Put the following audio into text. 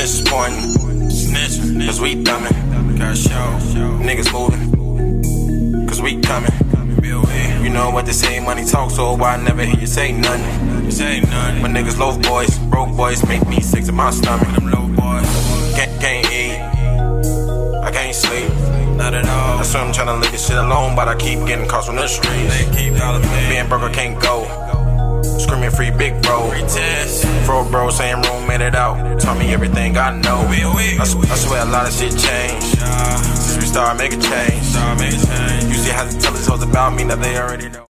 snitches pointing, cause we thumbin'. Got show, niggas moving, cause we coming. You know what they say, money talk, so why I never hear you say nothing. My niggas low boys, broke boys, make me sick to my stomach. Them low boys can't eat, I can't sleep, not at all. That's why I'm tryna leave this shit alone, but I keep getting calls from the streets. They keep calling me, being broke I can't go. Screaming free big bro, fro bro saying room made it out. Tell me everything I know. I swear a lot of shit changed since we started making change. You see how they tell us about me, now they already know.